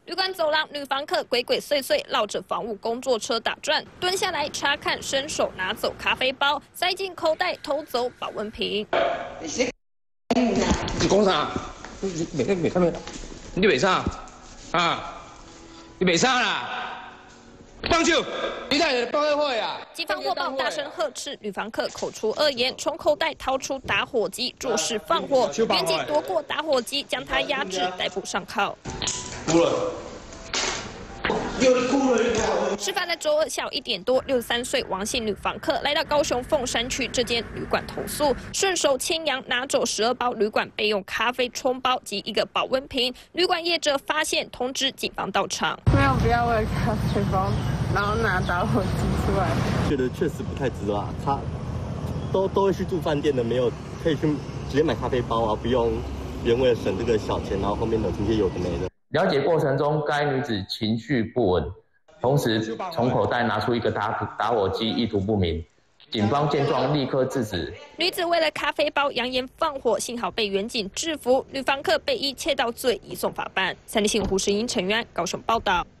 旅馆走廊，女房客鬼鬼祟祟绕着房务工作车打转，蹲下来查看，伸手拿走咖啡包，塞进口袋偷走保温瓶。 你讲啥？你袂啥啊？你袂啥啦？放手！你在报社会啊！ 警方获报，大声呵斥女房客，口出恶言，从口袋掏出打火机，作势放火。民警夺过打火机，将她压制，逮捕上铐。 哭了。 事发在周二下午1点多，63岁王姓女房客来到高雄凤山区这间旅馆投诉，顺手牵羊拿走12包旅馆备用咖啡冲包及一个保温瓶。旅馆业者发现，通知警方到场。 没有必要为了咖啡包，然后拿打火机出来。 觉得确实不太值啊，他都会去住饭店的，没有可以去直接买咖啡包啊，不用为了省这个小钱，然后后面的这些有的没的。 了解过程中，该女子情绪不稳，同时从口袋拿出一个打火机，意图不明。警方见状立刻制止。 女子为了咖啡包扬言放火，幸好被员警制服。女房客被依窃盗罪移送法办。3立新闻胡世英、陈元高雄报道。